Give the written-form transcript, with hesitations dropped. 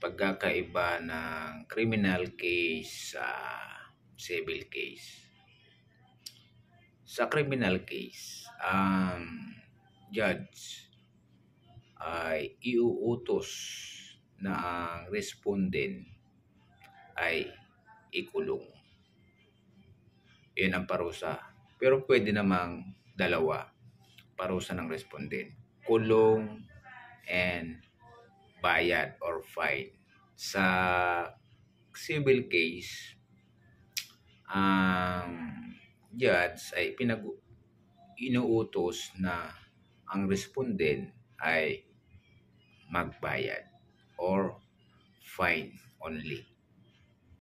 pagkakaiba ng criminal case sa civil case. Sa criminal case, ang judge ay iuutos na ang respondent ay ikulong. Yan ang parusa. Pero pwede namang dalawa parusa ng respondent. Kulong and bayad or fine. Sa civil case, ang judge ay inuutos na ang respondent ay magbayad or fine only.